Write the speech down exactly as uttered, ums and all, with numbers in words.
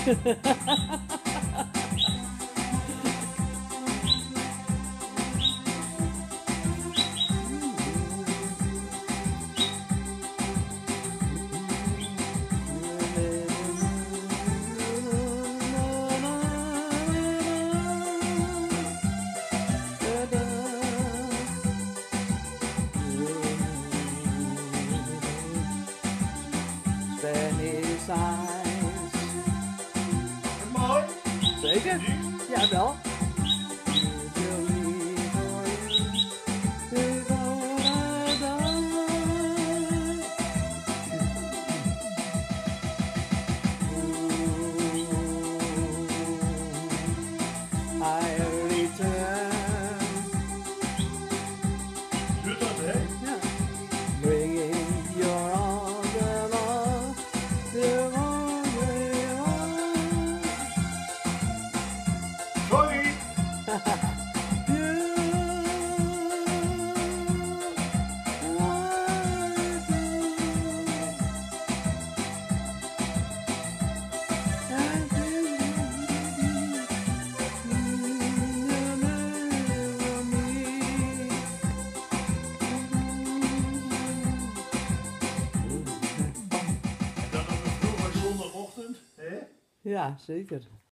Mooi. Zeker? Ja, wel. Doet dat, hè? Ja. Bringing your arms along the long way home. Sorry. En dan op een vroege zondagochtend, hè? Ja, zeker.